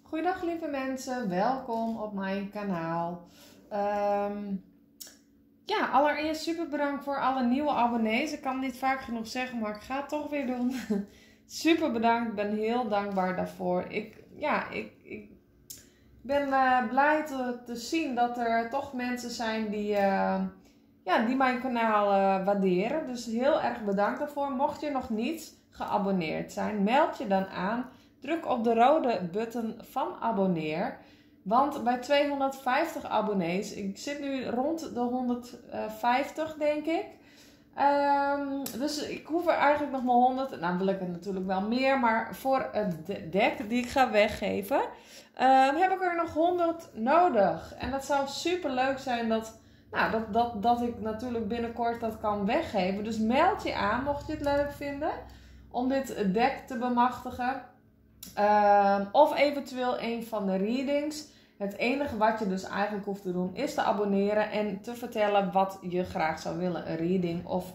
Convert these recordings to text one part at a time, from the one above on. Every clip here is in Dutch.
Goedendag lieve mensen, welkom op mijn kanaal. Allereerst super bedankt voor alle nieuwe abonnees. Ik kan het niet vaak genoeg zeggen, maar ik ga het toch weer doen. Super bedankt, ik ben heel dankbaar daarvoor. Ik ben blij te zien dat er toch mensen zijn die mijn kanaal waarderen. Dus heel erg bedankt daarvoor. Mocht je nog niet geabonneerd zijn, meld je dan aan. Druk op de rode button van abonneer. Want bij 250 abonnees, ik zit nu rond de 150 denk ik. Dus ik hoef er eigenlijk nog maar 100. Nou wil ik het natuurlijk wel meer, maar voor het deck die ik ga weggeven, heb ik er nog 100 nodig. En dat zou super leuk zijn dat ik natuurlijk binnenkort dat kan weggeven. Dus meld je aan mocht je het leuk vinden om dit deck te bemachtigen. Of eventueel een van de readings. Het enige wat je dus eigenlijk hoeft te doen is te abonneren en te vertellen wat je graag zou willen. Een reading of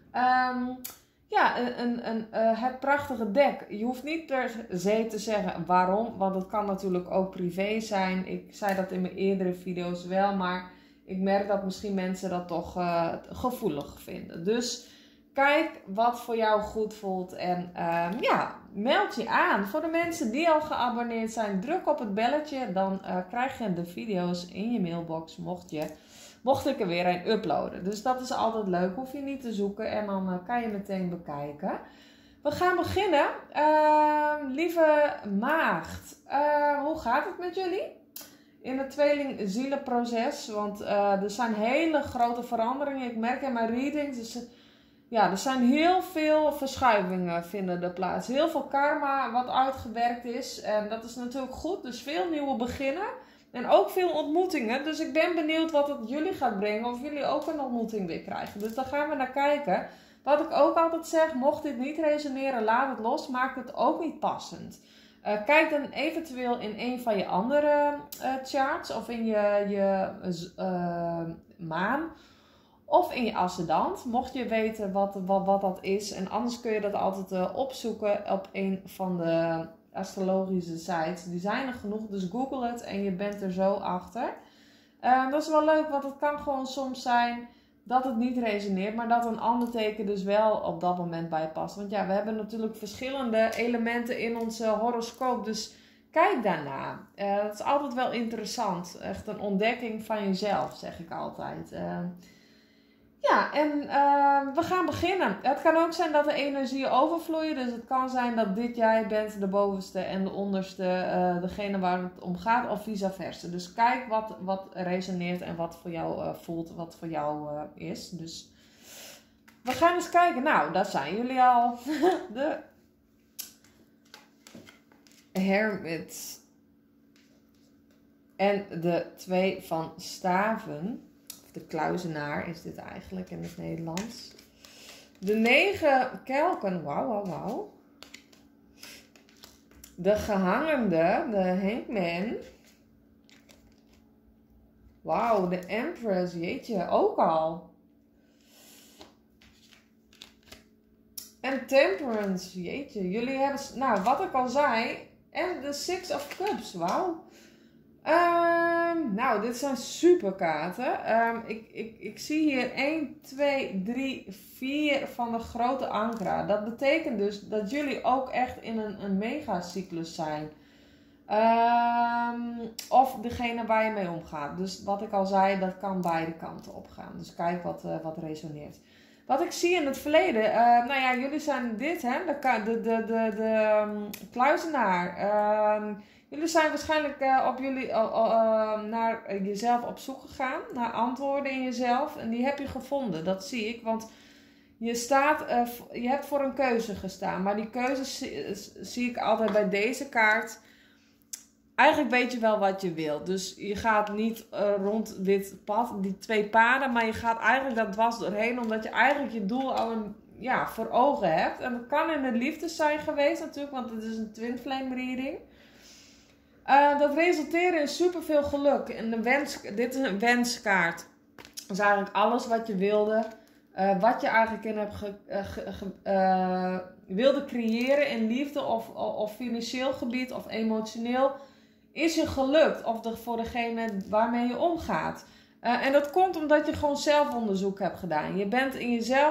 het prachtige deck. Je hoeft niet per se te zeggen waarom, want het kan natuurlijk ook privé zijn. Ik zei dat in mijn eerdere video's wel, maar ik merk dat misschien mensen dat toch gevoelig vinden. Dus kijk wat voor jou goed voelt en meld je aan. Voor de mensen die al geabonneerd zijn, druk op het belletje. Dan krijg je de video's in je mailbox mocht ik er weer een uploaden. Dus dat is altijd leuk. Hoef je niet te zoeken en dan kan je meteen bekijken. We gaan beginnen. Lieve maagd, hoe gaat het met jullie? In het tweelingzielenproces, want er zijn hele grote veranderingen. Ik merk in mijn readings, er zijn heel veel verschuivingen vinden er plaats. Heel veel karma wat uitgewerkt is. En dat is natuurlijk goed. Dus veel nieuwe beginnen. En ook veel ontmoetingen. Dus ik ben benieuwd wat het jullie gaat brengen. Of jullie ook een ontmoeting weer krijgen. Dus daar gaan we naar kijken. Wat ik ook altijd zeg. Mocht dit niet resoneren, laat het los. Maak het ook niet passend. Kijk dan eventueel in een van je andere charts. Of in je maan. Of in je ascendant, mocht je weten wat dat is. En anders kun je dat altijd opzoeken op een van de astrologische sites. Die zijn er genoeg, dus google het en je bent er zo achter. Dat is wel leuk, want het kan gewoon soms zijn dat het niet resoneert. Maar dat een ander teken dus wel op dat moment bij past. Want ja, we hebben natuurlijk verschillende elementen in ons horoscoop. Dus kijk daarna. Dat is altijd wel interessant. Echt een ontdekking van jezelf, zeg ik altijd. We gaan beginnen. Het kan ook zijn dat de energieën overvloeien. Dus het kan zijn dat dit jij bent de bovenste en de onderste, degene waar het om gaat, of vice versa. Dus kijk wat resoneert en wat voor jou voelt, wat voor jou is. Dus we gaan eens kijken. Nou, daar zijn jullie al. De Hermit. En de 2 van staven. De kluizenaar is dit eigenlijk in het Nederlands. De 9 kelken. Wauw. De gehangende. De hangman. Wauw, de empress. Jeetje, ook al. En temperance. Jeetje, jullie hebben... Nou, wat ik al zei. En de 6 of cups. Wauw. Dit zijn super kaarten. Ik zie hier 1, 2, 3, 4 van de grote ankra. Dat betekent dus dat jullie ook echt in een megacyclus zijn. Of degene waar je mee omgaat. Dus wat ik al zei, dat kan beide kanten opgaan. Dus kijk wat resoneert. Wat ik zie in het verleden, jullie zijn dit, hè, de kluizenaar. Jullie zijn waarschijnlijk naar jezelf op zoek gegaan, naar antwoorden in jezelf. En die heb je gevonden, dat zie ik. Want je hebt voor een keuze gestaan. Maar die keuze zie ik altijd bij deze kaart. Eigenlijk weet je wel wat je wilt. Dus je gaat niet rond dit pad, die 2 paden. Maar je gaat eigenlijk dat dwars doorheen. Omdat je eigenlijk je doel al voor ogen hebt. En dat kan in de liefde zijn geweest natuurlijk. Want het is een twin flame reading. Dat resulteert in superveel geluk. En dit is een wenskaart. Dat is eigenlijk alles wat je wilde. Wat je eigenlijk wilde creëren in liefde of financieel gebied of emotioneel. is je gelukt of voor degene waarmee je omgaat. En dat komt omdat je gewoon zelfonderzoek hebt gedaan. Je bent in jezelf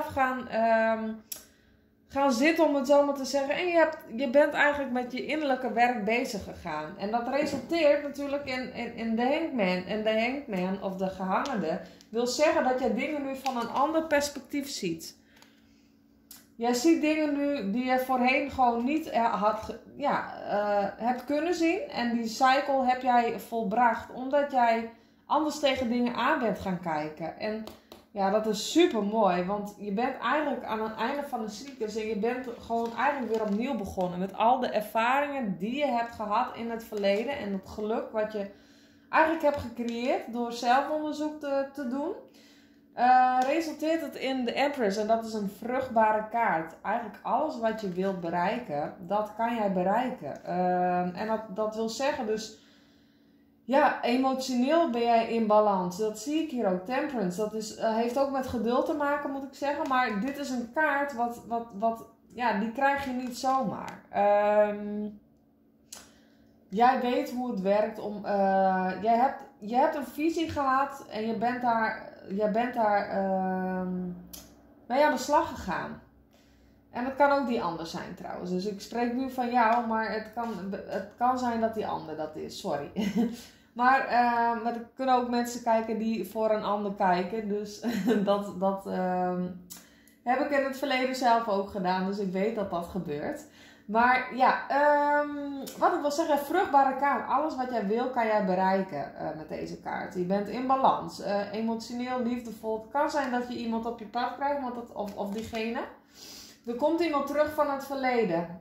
gaan zitten, om het zo maar te zeggen. En je bent eigenlijk met je innerlijke werk bezig gegaan. En dat resulteert natuurlijk in de hangman. En de hangman, of de gehangene, wil zeggen dat je dingen nu van een ander perspectief ziet. Jij ziet dingen nu die je voorheen gewoon niet hebt kunnen zien. En die cycle heb jij volbracht. Omdat jij anders tegen dingen aan bent gaan kijken. En ja, dat is super mooi. Want je bent eigenlijk aan het einde van de cyclus. En je bent gewoon eigenlijk weer opnieuw begonnen. Met al de ervaringen die je hebt gehad in het verleden. En het geluk wat je eigenlijk hebt gecreëerd door zelfonderzoek te doen. Resulteert het in de Empress. En dat is een vruchtbare kaart. Eigenlijk alles wat je wilt bereiken, dat kan jij bereiken. En dat wil zeggen dus, ja, emotioneel ben jij in balans. Dat zie ik hier ook. Temperance, dat heeft ook met geduld te maken, moet ik zeggen. Maar dit is een kaart die krijg je niet zomaar. Jij weet hoe het werkt. Je hebt een visie gehad en je bent daar mee aan de slag gegaan. En het kan ook die ander zijn trouwens. Dus ik spreek nu van jou, maar het kan zijn dat die ander dat is. Sorry. Maar er kunnen ook mensen kijken die voor een ander kijken. Dus dat heb ik in het verleden zelf ook gedaan. Dus ik weet dat dat gebeurt. Maar ja, wat ik wil zeggen, vruchtbare kaart. Alles wat jij wil, kan jij bereiken met deze kaart. Je bent in balans, emotioneel, liefdevol. Het kan zijn dat je iemand op je pad krijgt, of diegene. Er komt iemand terug van het verleden.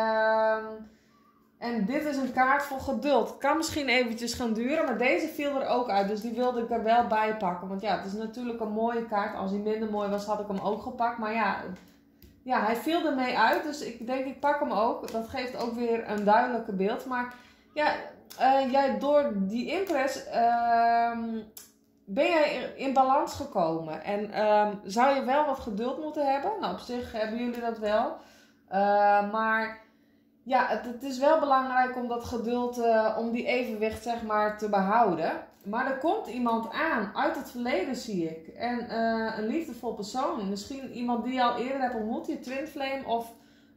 En dit is een kaart voor geduld. Het kan misschien eventjes gaan duren, maar deze viel er ook uit. Dus die wilde ik er wel bij pakken. Want ja, het is natuurlijk een mooie kaart. Als hij minder mooi was, had ik hem ook gepakt. Maar ja, hij viel ermee uit. Dus ik denk, ik pak hem ook. Dat geeft ook weer een duidelijke beeld. Maar ja, jij door die impress ben jij in balans gekomen. En zou je wel wat geduld moeten hebben? Nou, op zich hebben jullie dat wel. Maar ja, het is wel belangrijk om dat geduld, om die evenwicht zeg maar te behouden. Maar er komt iemand aan, uit het verleden zie ik. En een liefdevol persoon. Misschien iemand die je al eerder hebt ontmoet, je twin flame. Of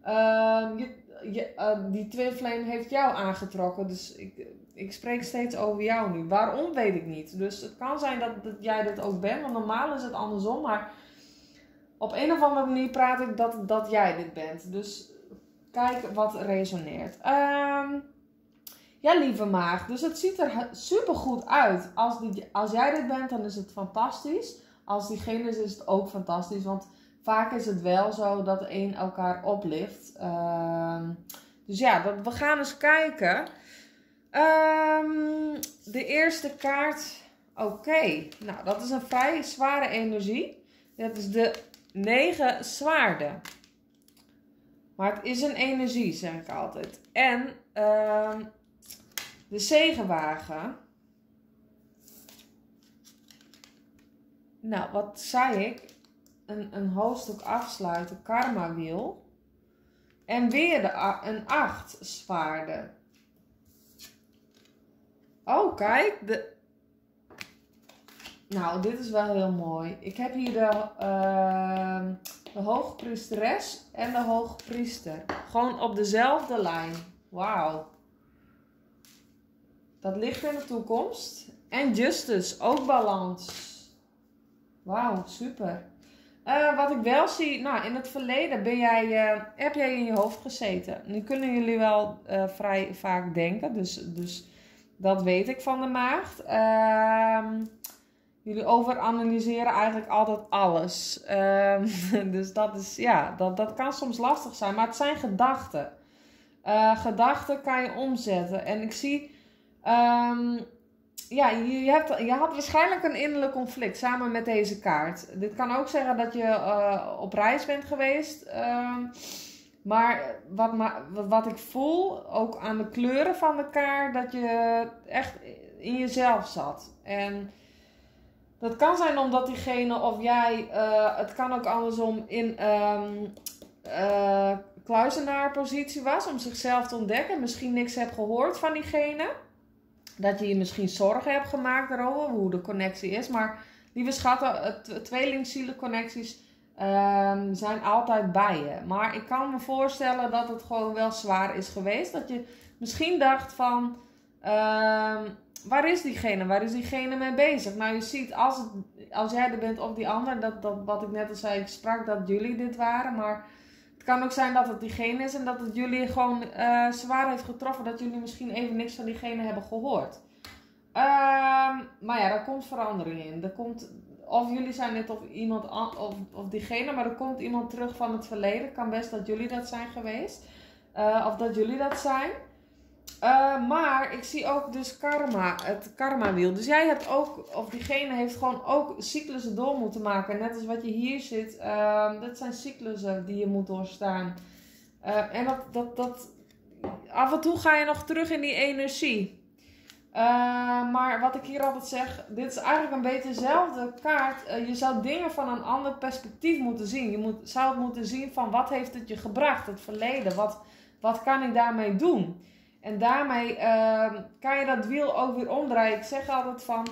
die twin flame heeft jou aangetrokken. Dus ik spreek steeds over jou nu. Waarom, weet ik niet. Dus het kan zijn dat jij dit ook bent. Want normaal is het andersom. Maar op een of andere manier praat ik dat jij dit bent. Dus kijk wat resoneert. Ja, lieve maagd. Dus het ziet er super goed uit. Als jij dit bent, dan is het fantastisch. Als diegene is het ook fantastisch. Want vaak is het wel zo dat de een elkaar oplift. Dus ja, we gaan eens kijken. De eerste kaart. Oké. Nou, dat is een vrij zware energie. Dat is de 9 zwaarden. Maar het is een energie, zeg ik altijd. En de zegenwagen. Nou, wat zei ik? Een hoofdstuk afsluiten, karma wiel. En weer een 8 zwaarden. Oh, kijk. Nou, dit is wel heel mooi. Ik heb hier de hoogpriesteres en de hoogpriester. Gewoon op dezelfde lijn. Wauw. Dat ligt in de toekomst. En justice, ook balans. Wauw, super. Wat ik wel zie, nou in het verleden heb jij in je hoofd gezeten. Nu kunnen jullie wel vrij vaak denken, dus dat weet ik van de maagd. Jullie overanalyseren eigenlijk altijd alles. Dus dat is, ja, dat kan soms lastig zijn, maar het zijn gedachten. Gedachten kan je omzetten. En ik zie, ja, je had waarschijnlijk een innerlijk conflict samen met deze kaart. Dit kan ook zeggen dat je op reis bent geweest. Maar wat ik voel, ook aan de kleuren van de kaart, dat je echt in jezelf zat. En dat kan zijn omdat diegene of jij, het kan ook andersom, in kluizenaarpositie was om zichzelf te ontdekken. Misschien niks hebt gehoord van diegene. dat je je misschien zorgen hebt gemaakt daarover, hoe de connectie is. Maar lieve schatten, tweelingzielenconnecties zijn altijd bij je. Maar ik kan me voorstellen dat het gewoon wel zwaar is geweest. Dat je misschien dacht van, waar is diegene? Waar is diegene mee bezig? Nou, je ziet, als jij er bent of die ander, dat wat ik net al zei, ik sprak dat jullie dit waren. Maar het kan ook zijn dat het diegene is en dat het jullie gewoon zwaar heeft getroffen. Dat jullie misschien even niks van diegene hebben gehoord. Maar ja, daar komt verandering in. Er komt, of jullie zijn net of iemand of diegene, maar er komt iemand terug van het verleden. Het kan best dat jullie dat zijn geweest. Of dat jullie dat zijn. Maar ik zie ook dus karma, het karmawiel. Dus jij hebt ook, of diegene heeft gewoon ook cyclussen door moeten maken. Net als wat je hier zit. Dat zijn cyclussen die je moet doorstaan. En dat af en toe ga je nog terug in die energie. Maar wat ik hier altijd zeg, dit is eigenlijk een beetje dezelfde kaart. Je zou dingen van een ander perspectief moeten zien. Je zou het moeten zien van wat heeft het je gebracht, het verleden. Wat kan ik daarmee doen? En daarmee kan je dat wiel ook weer omdraaien. Ik zeg altijd van,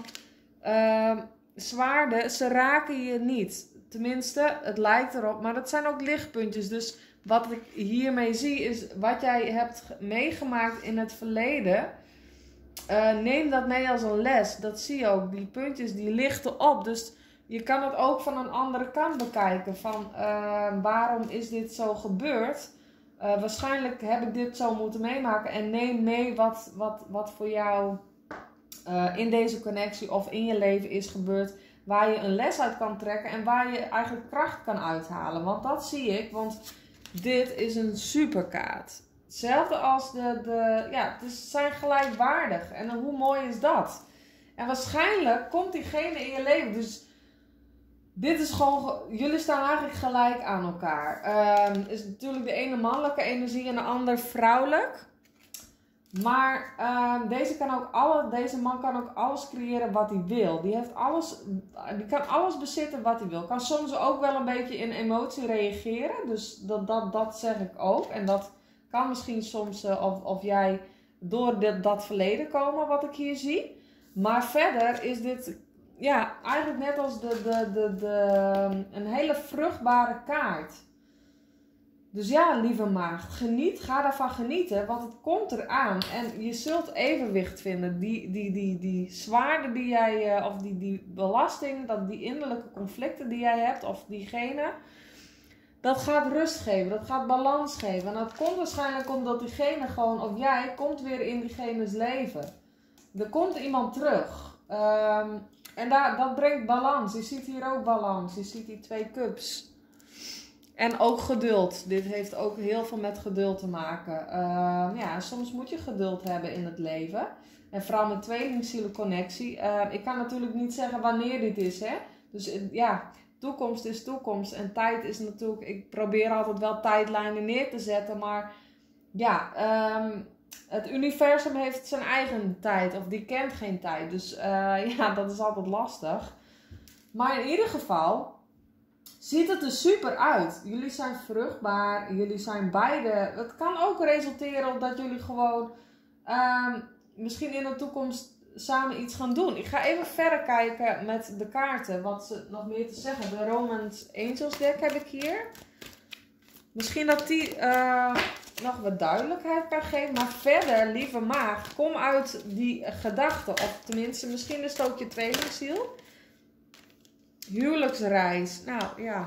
zwaarden, ze raken je niet. Tenminste, het lijkt erop, maar dat zijn ook lichtpuntjes. Dus wat ik hiermee zie is wat jij hebt meegemaakt in het verleden. Neem dat mee als een les. Dat zie je ook. Die puntjes die lichten op. Dus je kan het ook van een andere kant bekijken. Van waarom is dit zo gebeurd? Waarschijnlijk heb ik dit zo moeten meemaken. En neem mee wat voor jou in deze connectie of in je leven is gebeurd. Waar je een les uit kan trekken. En waar je eigenlijk kracht kan uithalen. Want dat zie ik. Want dit is een superkaart. Hetzelfde als ja, het zijn gelijkwaardig. En hoe mooi is dat? En waarschijnlijk komt diegene in je leven. Dus dit is gewoon, jullie staan eigenlijk gelijk aan elkaar. Is natuurlijk de ene mannelijke energie en de ander vrouwelijk. Maar deze man kan ook alles creëren wat hij wil. Die kan alles bezitten wat hij wil. Kan soms ook wel een beetje in emotie reageren. Dus dat zeg ik ook. En dat kan misschien soms of jij door dat verleden komen wat ik hier zie. Maar verder is dit ja, eigenlijk net als een hele vruchtbare kaart. Dus ja, lieve maagd, ga daarvan genieten, want het komt eraan. En je zult evenwicht vinden. Die zwaarden die jij, of die belasting, die innerlijke conflicten die jij hebt, of diegene, dat gaat rust geven, dat gaat balans geven. En dat komt waarschijnlijk omdat diegene gewoon, of jij, komt weer in diegene's leven. Er komt iemand terug. En dat brengt balans. Je ziet hier ook balans. Je ziet die 2 cups. En ook geduld. Dit heeft ook heel veel met geduld te maken. Ja, soms moet je geduld hebben in het leven. En vooral met tweelingzielenconnectie. Ik kan natuurlijk niet zeggen wanneer dit is, hè. Dus ja, toekomst is toekomst. En tijd is natuurlijk... Ik probeer altijd wel tijdlijnen neer te zetten. Maar ja, het universum heeft zijn eigen tijd. Of die kent geen tijd. Dus ja, dat is altijd lastig. Maar in ieder geval ziet het er super uit. Jullie zijn vruchtbaar. Jullie zijn beide. Het kan ook resulteren op dat jullie gewoon misschien in de toekomst samen iets gaan doen. Ik ga even verder kijken met de kaarten. Wat ze nog meer te zeggen. De Romance Angels deck heb ik hier. Misschien dat die nog wat duidelijkheid kan geven. Maar verder, lieve maagd, kom uit die gedachten. Of tenminste, misschien is het ook je tweelingziel. Huwelijksreis. Nou ja.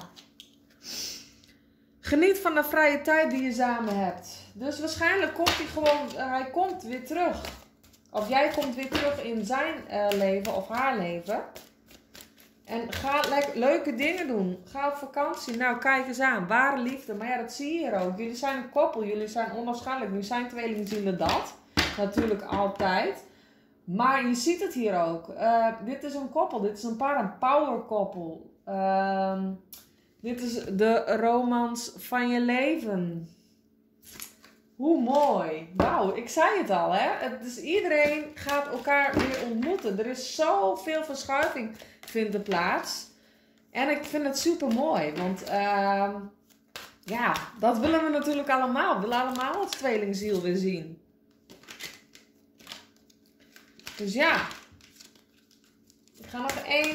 Geniet van de vrije tijd die je samen hebt. Dus waarschijnlijk komt hij komt weer terug. Of jij komt weer terug in zijn leven of haar leven. En ga leuke dingen doen. Ga op vakantie. Nou, kijk eens aan. Ware liefde. Maar ja, dat zie je hier ook. Jullie zijn een koppel. Jullie zijn onafscheidelijk. Nu zijn tweelingzielen dat. Natuurlijk altijd. Maar je ziet het hier ook. Dit is een koppel. Dit is een power koppel. Dit is de romance van je leven. Hoe mooi. Wauw, ik zei het al, hè. Dus iedereen gaat elkaar weer ontmoeten. Er is zoveel verschuiving vindt er plaats. En ik vind het super mooi. Want ja, dat willen we natuurlijk allemaal. We willen allemaal het tweelingziel weer zien. Dus ja. Ik ga nog 1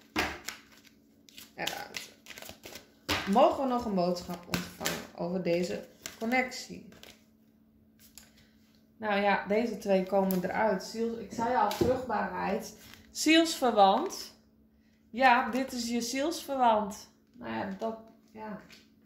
eruit. Mogen we nog een boodschap ontvangen over deze connectie? Nou ja, deze 2 komen eruit. Ik zei al, vruchtbaarheid. Zielsverwant. Ja, dit is je zielsverwant. Nou ja, ja.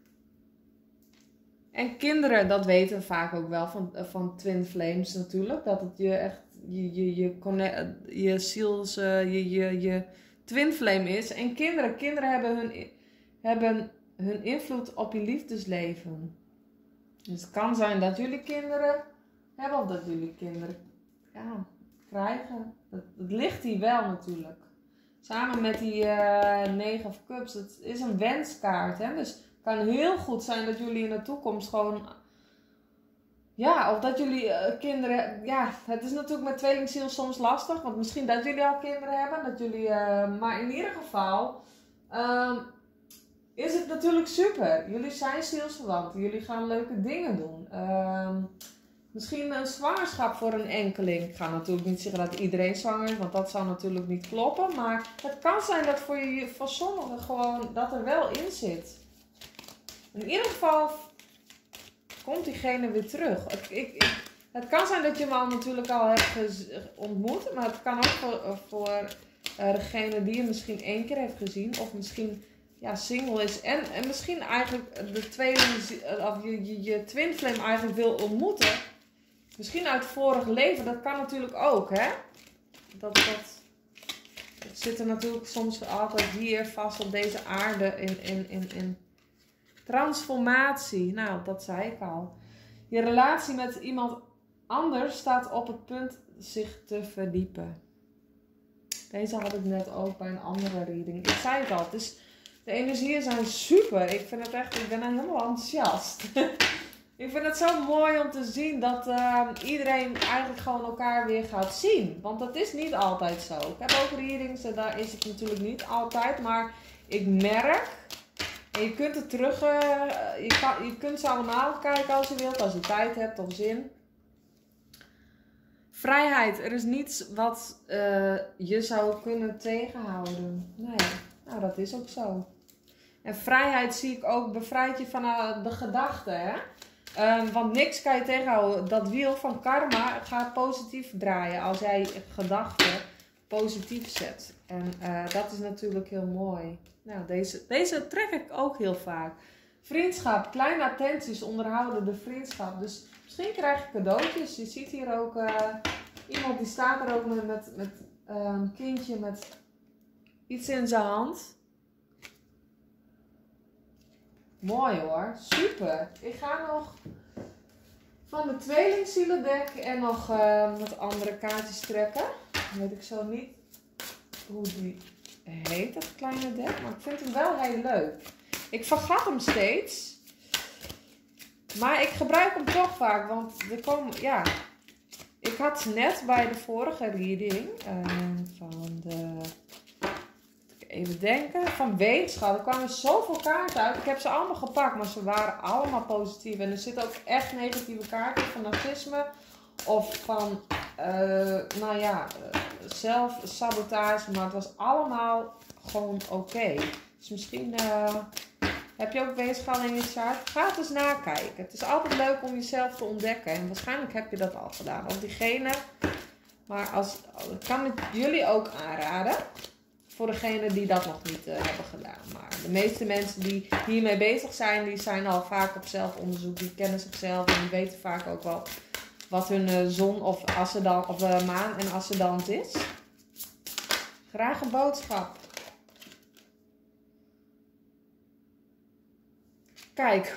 En kinderen, dat weten we vaak ook wel van Twin Flames natuurlijk. Dat het je echt je ziels, je Twin Flame is. En kinderen hebben hun invloed op je liefdesleven. Dus het kan zijn dat jullie kinderen hebben of dat jullie kinderen krijgen. Het ligt hier wel natuurlijk. Samen met die 9 of Cups. Het is een wenskaart. Hè? Dus het kan heel goed zijn dat jullie in de toekomst gewoon... Ja, of dat jullie kinderen... Ja, het is natuurlijk met tweelingziel soms lastig. Want misschien dat jullie al kinderen hebben. Dat jullie, maar in ieder geval... is het natuurlijk super. Jullie zijn zielsverwanten. Jullie gaan leuke dingen doen. Misschien een zwangerschap voor een enkeling. Ik ga natuurlijk niet zeggen dat iedereen zwanger is, want dat zou natuurlijk niet kloppen. Maar het kan zijn dat voor sommigen gewoon dat er wel in zit. In ieder geval komt diegene weer terug. Het kan zijn dat je hem al natuurlijk al hebt ontmoet, maar het kan ook voor degene die je misschien 1 keer heeft gezien of misschien single is en misschien eigenlijk de je twin flame eigenlijk wil ontmoeten. Misschien uit het vorige leven, dat kan natuurlijk ook, hè? Dat zit er natuurlijk soms altijd hier vast op deze aarde in transformatie. Nou, dat zei ik al. Je relatie met iemand anders staat op het punt zich te verdiepen. Deze had ik net ook bij een andere reading. Ik zei het al, de energieën zijn super. Ik ben helemaal enthousiast. Ik vind het zo mooi om te zien dat iedereen eigenlijk gewoon elkaar weer gaat zien. Want dat is niet altijd zo. Ik heb ook readings, daar is het natuurlijk niet altijd. Maar ik merk, en je kunt het terug, je kunt ze allemaal kijken als je wilt, als je tijd hebt of zin. Vrijheid, er is niets wat je zou kunnen tegenhouden. Nee, nou dat is ook zo. En vrijheid zie ik ook, bevrijd je van de gedachten, hè. Want niks kan je tegenhouden. Dat wiel van karma gaat positief draaien als jij gedachten positief zet. En dat is natuurlijk heel mooi. Nou, deze trek ik ook heel vaak. Vriendschap, kleine attenties onderhouden de vriendschap. Dus misschien krijg je cadeautjes. Je ziet hier ook iemand die staat er ook met een kindje met iets in zijn hand. Mooi hoor, super. Ik ga nog van de tweelingzielendek en nog wat andere kaartjes trekken. Dan weet ik zo niet hoe die heet, dat kleine dek. Maar ik vind hem wel heel leuk. Ik vergat hem steeds. Maar ik gebruik hem toch vaak, want er komen, ik had net bij de vorige reading even denken, van wetenschap. Er kwamen zoveel kaarten uit. Ik heb ze allemaal gepakt, maar ze waren allemaal positief. En er zitten ook echt negatieve kaarten van narcisme of van, zelfsabotage. Maar het was allemaal gewoon oké. Dus misschien heb je ook wetenschap in je chart. Ga het eens nakijken. Het is altijd leuk om jezelf te ontdekken. En waarschijnlijk heb je dat al gedaan. Of diegene. Maar kan ik jullie ook aanraden. Voor degenen die dat nog niet hebben gedaan. Maar de meeste mensen die hiermee bezig zijn, die zijn al vaak op zelfonderzoek. Die kennen zichzelf en die weten vaak ook wel wat hun zon of ascendant of maan en ascendant is. Graag een boodschap. Kijk,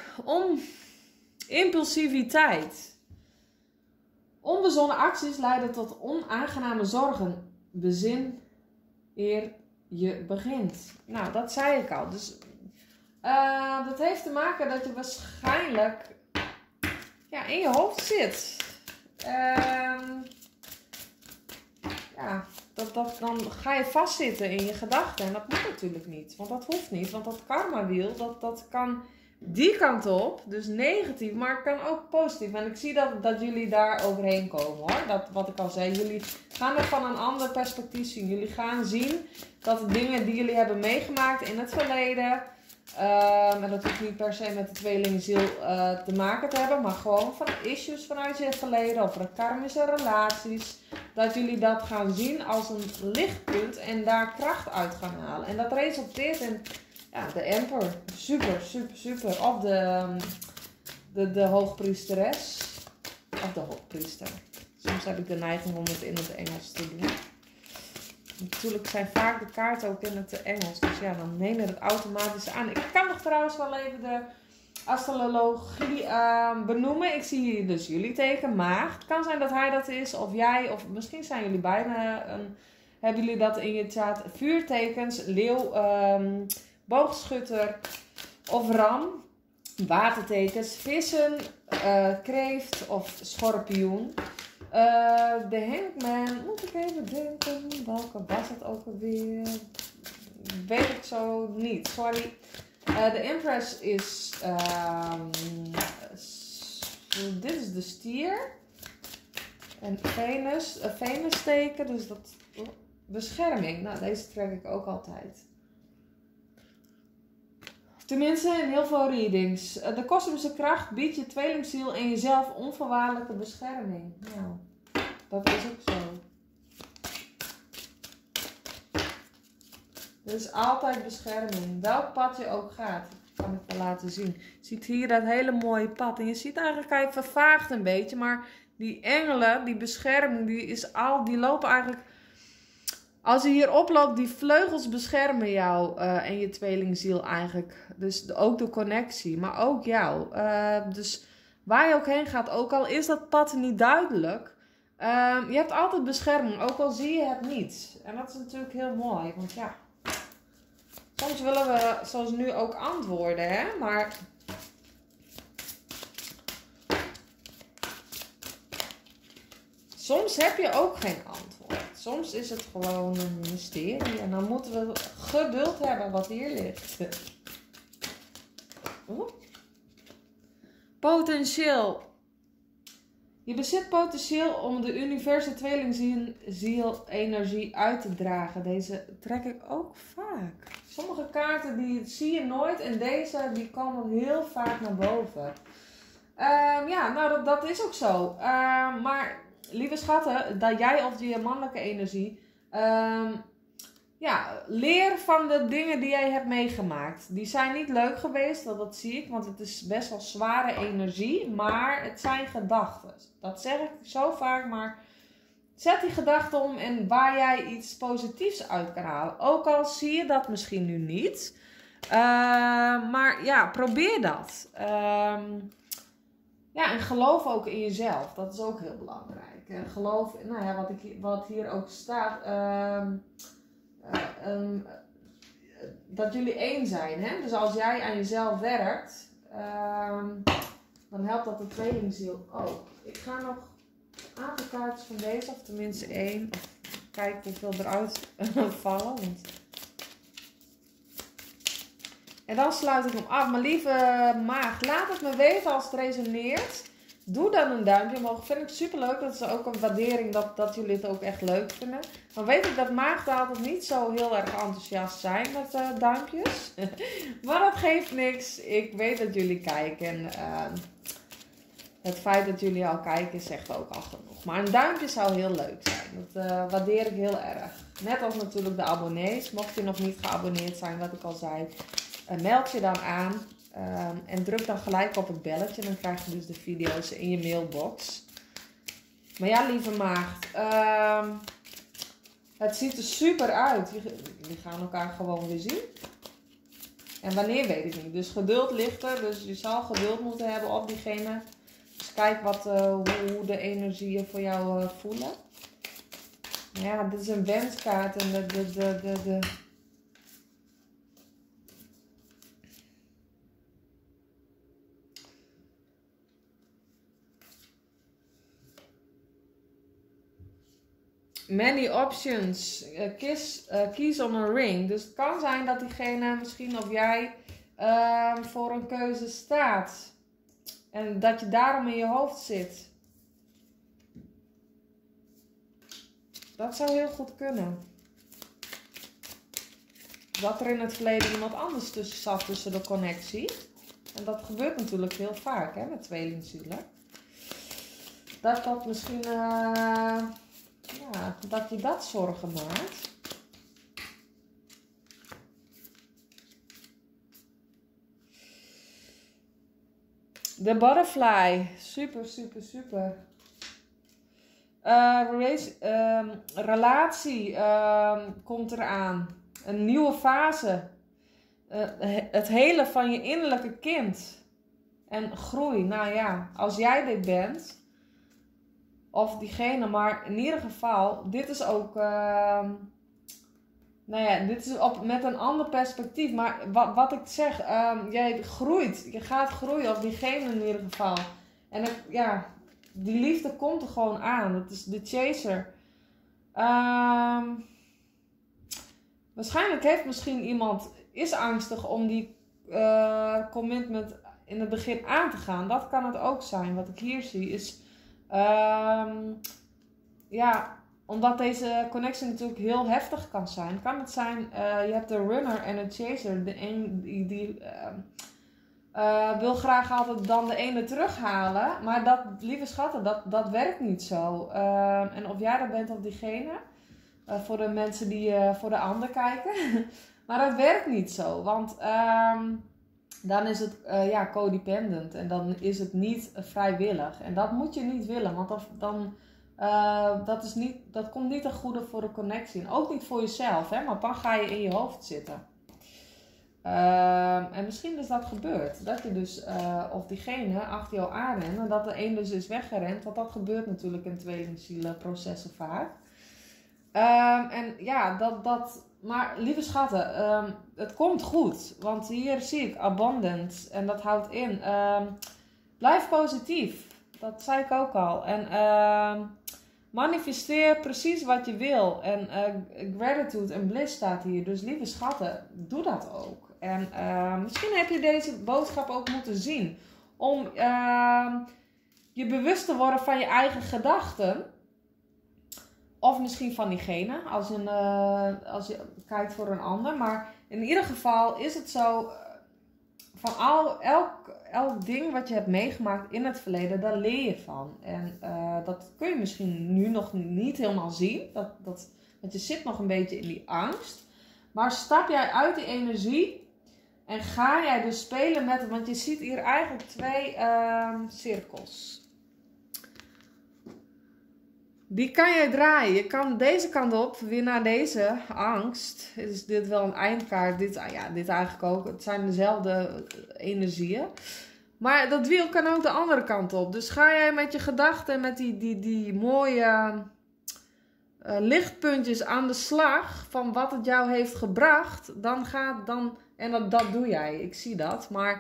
impulsiviteit. Onbezonnen acties leiden tot onaangename zorgen. Bezin eer je begint. Nou, dat zei ik al. Dus dat heeft te maken dat je waarschijnlijk in je hoofd zit. Dan ga je vastzitten in je gedachten. En dat moet natuurlijk niet. Want dat hoeft niet. Want dat karmawiel, dat kan die kant op. Dus negatief, maar het kan ook positief. En ik zie dat jullie daar overheen komen hoor. Dat, wat ik al zei, jullie gaan er van een ander perspectief zien. Jullie gaan zien dat de dingen die jullie hebben meegemaakt in het verleden... en dat hoeft niet per se met de tweelingziel te maken te hebben, maar gewoon van issues vanuit je verleden of karmische relaties. Dat jullie dat gaan zien als een lichtpunt en daar kracht uit gaan halen. En dat resulteert in de Emperor. Super, super, super. Of de hoogpriesteres. Of de hoogpriester. Soms heb ik de neiging om het in het Engels te doen. Natuurlijk zijn vaak de kaarten ook in het Engels. Dus ja, dan neem je het automatisch aan. Ik kan nog trouwens wel even de astrologie benoemen. Ik zie hier dus jullie teken, maagd. Het kan zijn dat hij dat is, of jij, of misschien zijn jullie beiden. Hebben jullie dat in je chat? Vuurtekens, leeuw, boogschutter of ram. Watertekens, vissen, kreeft of schorpioen. De Hangman, moet ik even denken, welke was het ook alweer? Weet ik zo niet, sorry. De Empress is, dit is de stier. En Venus teken, dus dat, bescherming, nou deze trek ik ook altijd. Tenminste, in heel veel readings. De kosmische kracht biedt je tweelingziel en jezelf onvoorwaardelijke bescherming. Nou, dat is ook zo. Er is altijd bescherming. Welk pad je ook gaat, kan ik je laten zien. Je ziet hier dat hele mooie pad. En je ziet eigenlijk, hij vervaagt een beetje. Maar die engelen, die bescherming, die lopen eigenlijk... Als je hier oploopt, die vleugels beschermen jou en je tweelingziel eigenlijk. Dus ook de connectie, maar ook jou. Dus waar je ook heen gaat, ook al is dat pad niet duidelijk. Je hebt altijd bescherming, ook al zie je het niet. En dat is natuurlijk heel mooi, want ja. Soms willen we, zoals nu, ook antwoorden, hè. Maar... soms heb je ook geen antwoord. Soms is het gewoon een mysterie. En dan moeten we geduld hebben wat hier ligt. Potentieel. Je bezit potentieel om de universe tweelingziel energie uit te dragen. Deze trek ik ook vaak. Sommige kaarten die zie je nooit. En deze die komen heel vaak naar boven. Ja, nou dat is ook zo. Maar... lieve schatten, dat jij of je mannelijke energie, leer van de dingen die jij hebt meegemaakt. Die zijn niet leuk geweest, dat zie ik, want het is best wel zware energie, maar het zijn gedachten. Dat zeg ik zo vaak, maar zet die gedachten om en waar jij iets positiefs uit kan halen. Ook al zie je dat misschien nu niet, maar ja, probeer dat. Ja, en geloof ook in jezelf. Dat is ook heel belangrijk. Geloof, nou ja, wat hier ook staat. Dat jullie één zijn. Hè? Dus als jij aan jezelf werkt, dan helpt dat de tweelingziel ook. Ik ga nog een aantal kaartjes van deze, of tenminste één. Of kijk hoeveel eruit vallen. Want... en dan sluit ik hem af. Mijn lieve maagd, laat het me weten als het resoneert. Doe dan een duimpje omhoog. Vind ik super leuk. Dat is ook een waardering dat jullie het ook echt leuk vinden. Dan weet ik dat maagden altijd niet zo heel erg enthousiast zijn met duimpjes. Maar dat geeft niks. Ik weet dat jullie kijken. En het feit dat jullie al kijken zegt ook al genoeg. Maar een duimpje zou heel leuk zijn. Dat waardeer ik heel erg. Net als natuurlijk de abonnees. Mocht je nog niet geabonneerd zijn, wat ik al zei. Meld je dan aan. En druk dan gelijk op het belletje. Dan krijg je dus de video's in je mailbox. Maar ja, lieve maagd. Het ziet er super uit. Jullie gaan elkaar gewoon weer zien. En wanneer weet ik niet. Dus geduld ligt er. Dus je zal geduld moeten hebben op diegene. Dus kijk hoe de energieën voor jou voelen. Ja, dit is een wenskaart. En many options. Kies on a ring. Dus het kan zijn dat diegene misschien of jij voor een keuze staat. En dat je daarom in je hoofd zit. Dat zou heel goed kunnen. Dat er in het verleden iemand anders tussen zat, tussen de connectie. En dat gebeurt natuurlijk heel vaak, hè, met tweelingzielen. Dat misschien, dat je dat zorgen maakt. De butterfly. Super, super, super. Relatie komt eraan. Een nieuwe fase. Het helen van je innerlijke kind. En groei. Nou ja, als jij dit bent. Of diegene, maar in ieder geval. Dit is ook... dit is met een ander perspectief. Maar wat ik zeg. Jij groeit. Je gaat groeien. Of diegene in ieder geval. En die liefde komt er gewoon aan. Dat is de chaser. Waarschijnlijk heeft misschien iemand... is angstig om die commitment in het begin aan te gaan. Dat kan het ook zijn. Wat ik hier zie is... omdat deze connectie natuurlijk heel heftig kan zijn. Kan het zijn... je hebt de runner en een chaser. De een die wil graag altijd dan de ene terughalen. Maar dat, lieve schatten, dat werkt niet zo. En of jij dat bent of diegene... voor de mensen die voor de ander kijken. Maar dat werkt niet zo. Want dan is het codependent. En dan is het niet vrijwillig. En dat moet je niet willen. Want dat komt niet ten goede voor de connectie. En ook niet voor jezelf. Hè? Maar dan ga je in je hoofd zitten. En misschien is dat gebeurd. Dat je dus, of diegene achter jou aanrent. En dat de een dus is weggerend. Want dat gebeurt natuurlijk in tweelingzielenprocessen vaak. Maar lieve schatten, het komt goed. Want hier zie ik abundance. En dat houdt in. Blijf positief. Dat zei ik ook al. En manifesteer precies wat je wil. En gratitude en bliss staat hier. Dus lieve schatten, doe dat ook. En misschien heb je deze boodschap ook moeten zien. Om je bewust te worden van je eigen gedachten. Of misschien van diegene, als je kijkt voor een ander. Maar in ieder geval is het zo, van elk ding wat je hebt meegemaakt in het verleden, daar leer je van. En dat kun je misschien nu nog niet helemaal zien, want je zit nog een beetje in die angst. Maar stap jij uit die energie en ga jij dus spelen met het, want je ziet hier eigenlijk 2 cirkels. Die kan je draaien. Je kan deze kant op, weer naar deze angst. Is dit wel een eindkaart? Dit eigenlijk ook. Het zijn dezelfde energieën. Maar dat wiel kan ook de andere kant op. Dus ga jij met je gedachten, met die mooie lichtpuntjes aan de slag. Van wat het jou heeft gebracht. En dat doe jij. Ik zie dat. Maar...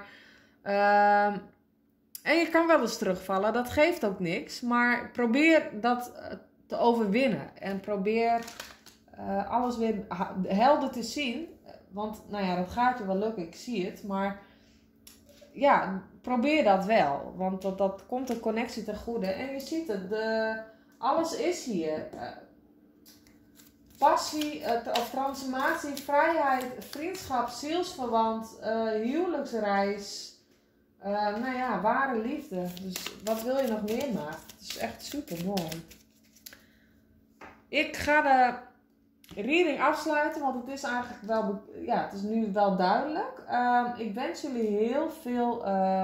En je kan wel eens terugvallen, dat geeft ook niks. Maar probeer dat te overwinnen. En probeer alles weer helder te zien. Want dat gaat je wel lukken, ik zie het. Maar ja, probeer dat wel. Want dat komt de connectie ten goede. En je ziet het, alles is hier. Passie, of transformatie, vrijheid, vriendschap, zielsverwant, huwelijksreis... ware liefde. Dus wat wil je nog meer maken? Het is echt super mooi. Ik ga de reading afsluiten, want het is eigenlijk wel, het is nu wel duidelijk. Ik wens jullie heel veel,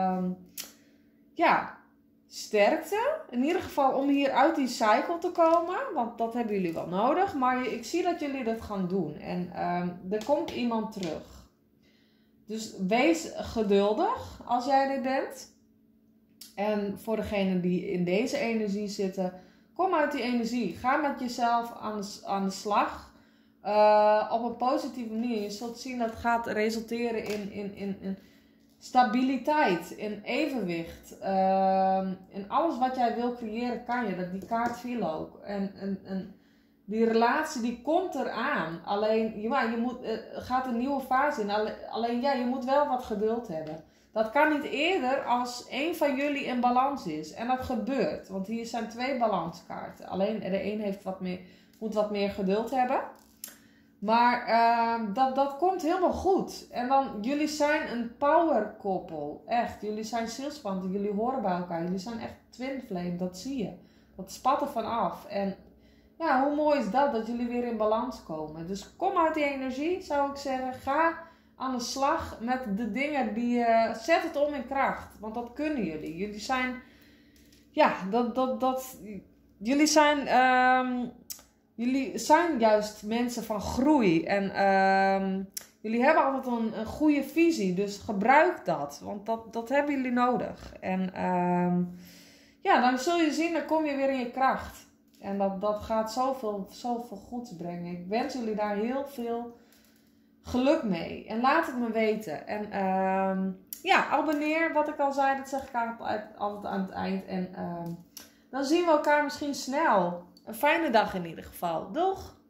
sterkte. In ieder geval om hier uit die cycle te komen, want dat hebben jullie wel nodig. Maar ik zie dat jullie dat gaan doen. En er komt iemand terug. Dus wees geduldig als jij dit bent. En voor degenen die in deze energie zitten, kom uit die energie. Ga met jezelf aan de slag. Op een positieve manier. Je zult zien dat het gaat resulteren in stabiliteit, in evenwicht. In alles wat jij wil creëren kan je. Die kaart viel ook. En Die relatie die komt eraan. Alleen, ja, je moet, gaat een nieuwe fase in. Alleen ja, je moet wel wat geduld hebben. Dat kan niet eerder als één van jullie in balans is. En dat gebeurt. Want hier zijn 2 balanskaarten. Alleen de een heeft moet wat meer geduld hebben. Maar dat komt helemaal goed. En dan, jullie zijn een power koppel. Echt. Jullie zijn zielsverwanten. Jullie horen bij elkaar. Jullie zijn echt twin flame. Dat zie je. Dat spat er van af. En ja, hoe mooi is dat jullie weer in balans komen. Dus kom uit die energie, zou ik zeggen. Ga aan de slag met de dingen die zet het om in kracht. Want dat kunnen jullie. Jullie zijn, ja, jullie zijn juist mensen van groei. En jullie hebben altijd een goede visie. Dus gebruik dat. Want dat hebben jullie nodig. En ja, dan zul je zien, dan kom je weer in je kracht. En dat gaat zoveel goeds brengen. Ik wens jullie daar heel veel geluk mee. En laat het me weten. En ja, abonneer. Wat ik al zei, dat zeg ik altijd aan het eind. En dan zien we elkaar misschien snel. Een fijne dag in ieder geval. Doeg!